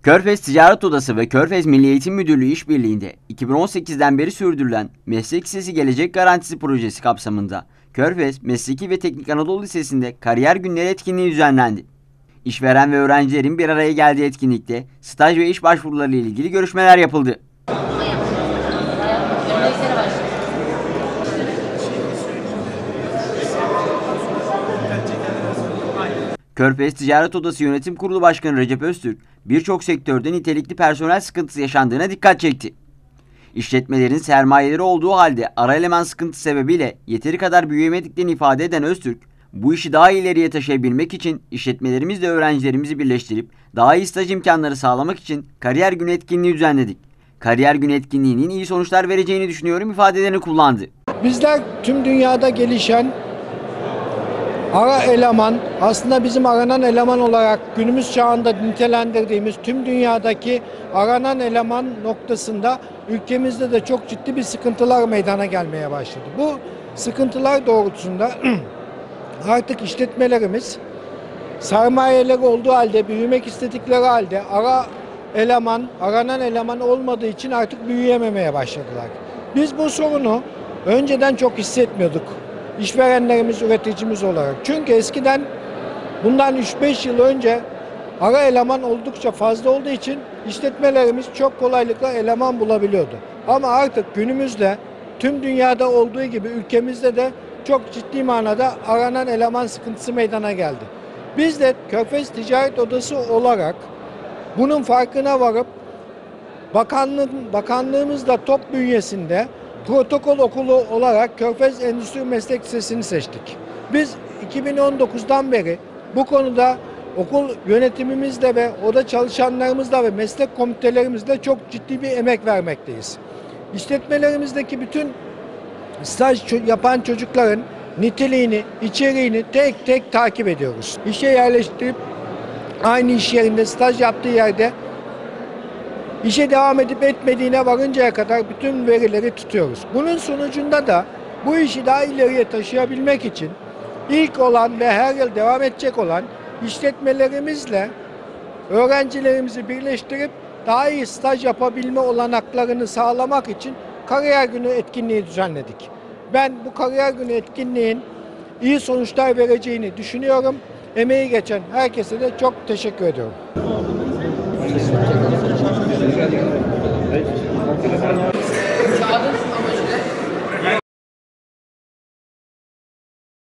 Körfez Ticaret Odası ve Körfez Milli Eğitim Müdürlüğü işbirliğinde 2018'den beri sürdürülen Meslek Lisesi Gelecek Garantisi projesi kapsamında Körfez Mesleki ve Teknik Anadolu Lisesi'nde kariyer günleri etkinliği düzenlendi. İşveren ve öğrencilerin bir araya geldiği etkinlikte staj ve iş başvuruları ile ilgili görüşmeler yapıldı. Körfez Ticaret Odası Yönetim Kurulu Başkanı Recep Öztürk, birçok sektörde nitelikli personel sıkıntısı yaşandığına dikkat çekti. İşletmelerin sermayeleri olduğu halde ara eleman sıkıntısı sebebiyle yeteri kadar büyüyemediklerini ifade eden Öztürk, bu işi daha ileriye taşıyabilmek için işletmelerimizle öğrencilerimizi birleştirip daha iyi staj imkanları sağlamak için kariyer günü etkinliği düzenledik. Kariyer günü etkinliğinin iyi sonuçlar vereceğini düşünüyorum ifadelerini kullandı. Bizler tüm dünyada gelişen ara eleman, aslında bizim aranan eleman olarak günümüz çağında nitelendirdiğimiz tüm dünyadaki aranan eleman noktasında ülkemizde de çok ciddi bir sıkıntılar meydana gelmeye başladı. Bu sıkıntılar doğrultusunda artık işletmelerimiz sermayeleri olduğu halde, büyümek istedikleri halde aranan eleman olmadığı için artık büyüyememeye başladılar. Biz bu sorunu önceden çok hissetmiyorduk. İşverenlerimiz, üreticimiz olarak. Çünkü eskiden bundan 3-5 yıl önce ara eleman oldukça fazla olduğu için işletmelerimiz çok kolaylıkla eleman bulabiliyordu. Ama artık günümüzde tüm dünyada olduğu gibi ülkemizde de çok ciddi manada aranan eleman sıkıntısı meydana geldi. Biz de Körfez Ticaret Odası olarak bunun farkına varıp bakanlığımızla top bünyesinde protokol okulu olarak Körfez Endüstri Meslek Lisesi'ni seçtik. Biz 2019'dan beri bu konuda okul yönetimimizle ve oda çalışanlarımızla ve meslek komitelerimizle çok ciddi bir emek vermekteyiz. İşletmelerimizdeki bütün staj yapan çocukların niteliğini, içeriğini tek tek takip ediyoruz. İşe yerleştirip aynı iş yerinde, staj yaptığı yerde İşe devam edip etmediğine varıncaya kadar bütün verileri tutuyoruz. Bunun sonucunda da bu işi daha ileriye taşıyabilmek için ilk olan ve her yıl devam edecek olan işletmelerimizle öğrencilerimizi birleştirip daha iyi staj yapabilme olanaklarını sağlamak için kariyer günü etkinliği düzenledik. Ben bu kariyer günü etkinliğin iyi sonuçlar vereceğini düşünüyorum. Emeği geçen herkese de çok teşekkür ediyorum.